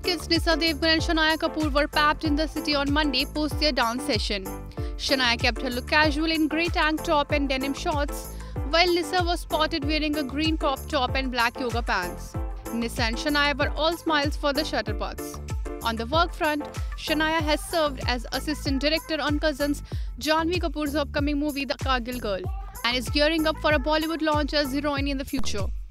Kids Nysa, Devgn and Shanaya Kapoor were papped in the city on Monday post their dance session. Shanaya kept her look casual in grey tank top and denim shorts, while Nysa was spotted wearing a green crop top and black yoga pants. Nysa and Shanaya were all smiles for the Shutterbugs. On the work front, Shanaya has served as assistant director on cousins Janhvi Kapoor's upcoming movie The Kargil Girl and is gearing up for a Bollywood launch as heroine in the future.